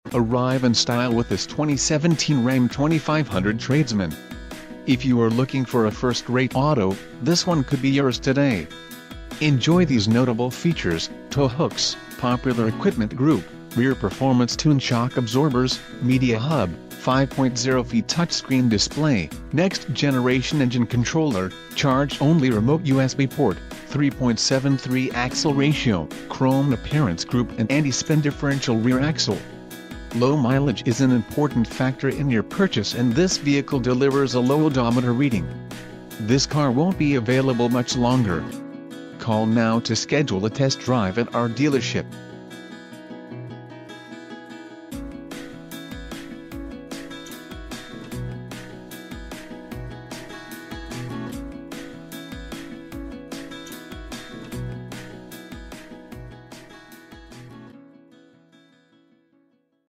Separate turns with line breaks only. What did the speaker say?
Arrive in style with this 2017 Ram 2500 Tradesman. If you are looking for a first-rate auto, this one could be yours today. Enjoy these notable features: tow hooks, popular equipment group, rear performance tune shock absorbers, media hub, 5.0 feet touchscreen display, next generation engine controller, charge-only remote USB port, 3.73 axle ratio, chrome appearance group and anti-spin differential rear axle. Low mileage is an important factor in your purchase, and this vehicle delivers a low odometer reading. This car won't be available much longer. Call now to schedule a test drive at our dealership.